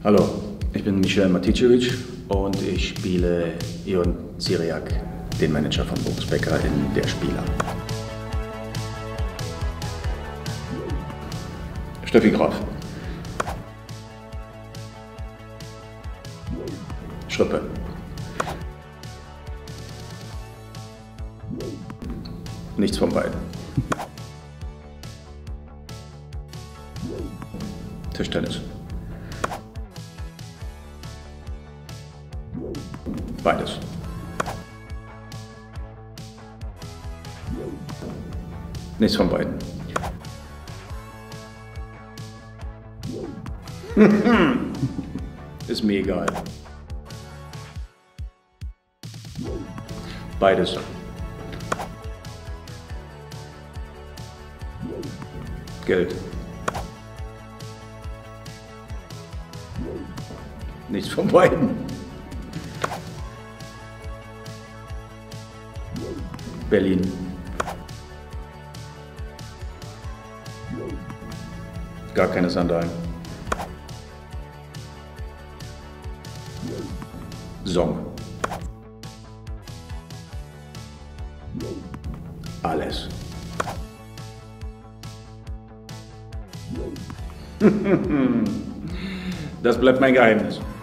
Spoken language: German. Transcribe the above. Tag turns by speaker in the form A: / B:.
A: Hallo, ich bin Michel Maticevic und ich spiele Ion Cyriac, den Manager von Boris Becker in Der Spieler. Steffi Graf. Schrippe. Nichts von beiden. Tischtennis. Beides. Nichts von beiden. Ist mir egal. Beides. Geld. Nichts von beiden. Berlin. Gar keine Sandalen. Song. Alles. Das bleibt mein Geheimnis.